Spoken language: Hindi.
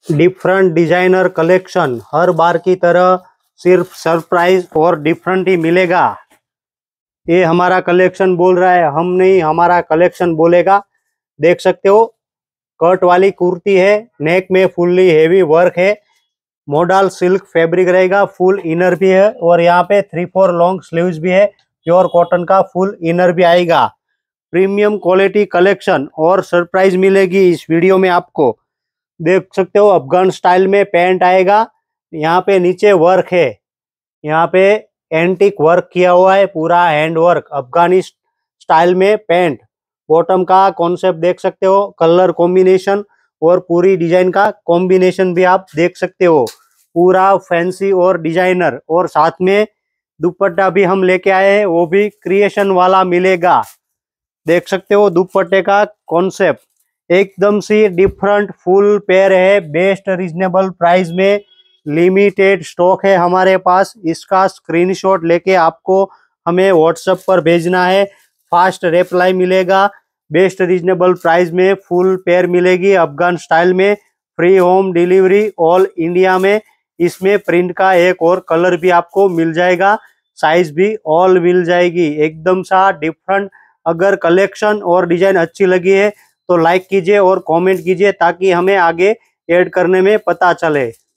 डिफरेंट डिजाइनर कलेक्शन, हर बार की तरह सिर्फ सरप्राइज और डिफरेंट ही मिलेगा। ये हमारा कलेक्शन बोल रहा है, हम नहीं, हमारा कलेक्शन बोलेगा। देख सकते हो कट वाली कुर्ती है, नेक में फुल्ली हेवी वर्क है, मॉडल सिल्क फैब्रिक रहेगा, फुल इनर भी है और यहाँ पे 3/4 लॉन्ग स्लीव्स भी है, प्योर कॉटन का फुल इनर भी आएगा। प्रीमियम क्वालिटी कलेक्शन और सरप्राइज मिलेगी इस वीडियो में आपको। देख सकते हो अफगान स्टाइल में पैंट आएगा, यहाँ पे नीचे वर्क है, यहाँ पे एंटिक वर्क किया हुआ है, पूरा हैंड वर्क अफगानी स्टाइल में पैंट। बॉटम का कॉन्सेप्ट देख सकते हो, कलर कॉम्बिनेशन और पूरी डिजाइन का कॉम्बिनेशन भी आप देख सकते हो, पूरा फैंसी और डिजाइनर। और साथ में दुपट्टा भी हम लेके आए हैं, वो भी क्रिएशन वाला मिलेगा। देख सकते हो दुपट्टे का कॉन्सेप्ट एकदम से डिफरेंट फुल पेयर है, बेस्ट रीजनेबल प्राइस में, लिमिटेड स्टॉक है हमारे पास। इसका स्क्रीनशॉट लेके आपको हमें व्हाट्सएप पर भेजना है, फास्ट रिप्लाई मिलेगा। बेस्ट रीजनेबल प्राइस में फुल पेयर मिलेगी अफगान स्टाइल में, free home delivery all India में। इसमें प्रिंट का एक और कलर भी आपको मिल जाएगा, साइज भी ऑल मिल जाएगी, एकदम सा डिफरेंट। अगर कलेक्शन और डिजाइन अच्छी लगी है तो लाइक कीजिए और कमेंट कीजिए ताकि हमें आगे ऐड करने में पता चले।